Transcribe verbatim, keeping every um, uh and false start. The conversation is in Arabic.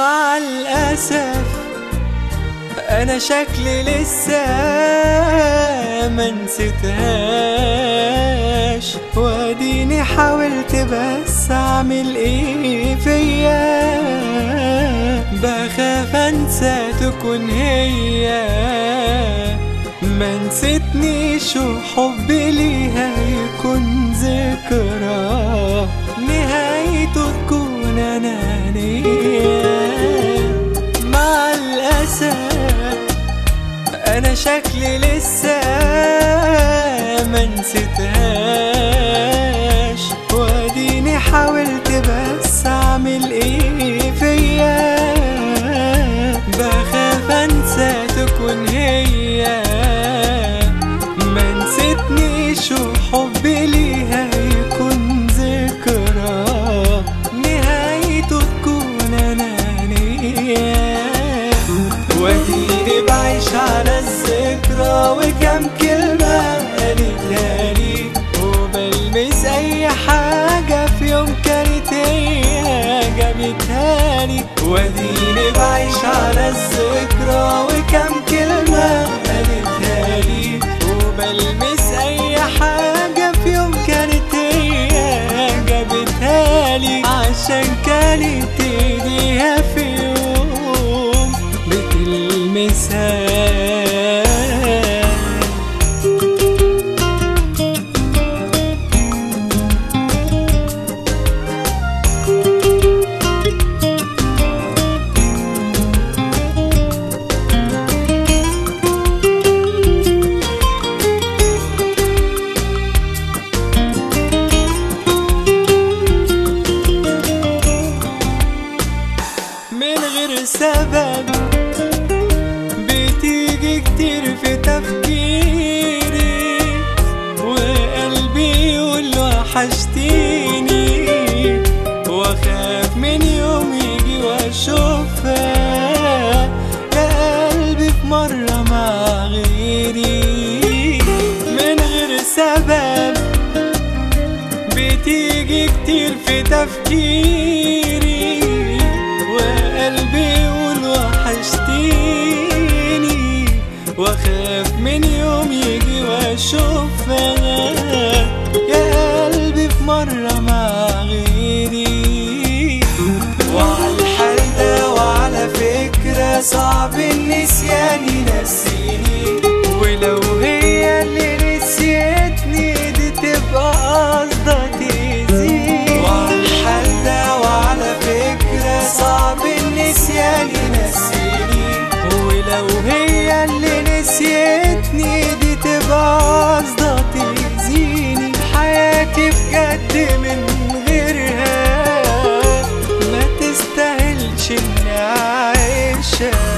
مع الأسف أنا شكلي لسه ما نسيتهاش، واديني حاولت بس أعمل إيه فيا، بخاف أنسى تكون هي ما نسيتنيش، وحبي ليها يكون ذكرى نهايته تكون أنانية. مع الأسف أنا شكلي لسه ما نسيتهاش، واديني حاولت بس أعمل إيه فيا، بخاف أنسى تكون هي ما نسيتنيش، وحبي ليها يكون ذكرى نهايته تكون أنانية. واديني بعيش على الذكرى وكم كلمة قالتها لي، وبلمس أي حاجة في يوم كانت هي جابتها لي. واديني بعيش على الذكرى وكم كلمة قالتها لي، وبلمس أي حاجة في يوم كانت هي جابتها لي، عشان كانت ايديها في يوم بتلمسها. من غير سبب بتيجي كتير في تفكيري، وقلبي يقول وحشتيني، واخاف من يوم يجي واشوفها يا قلبي في مرة مع غيري. من غير سبب بتيجي كتير في تفكيري، وقلبي يقول وحشتيني، واخاف من يوم يجي واشوفها يا قلبي في مرة مع غيري. وعلى الحال ده وعلى فكرة صعب النسيان ينسيني، ولو هي اللي نسيتني دي تبقى قصدها تأذيني. وعلى الحال ده وعلى فكرة صعب النسيان ينسيني، ولو هي اللي نسيتني دي تبقى قصدها تأذيني. حياتي بجد من غيرها ما تستاهلش اني اعيشها.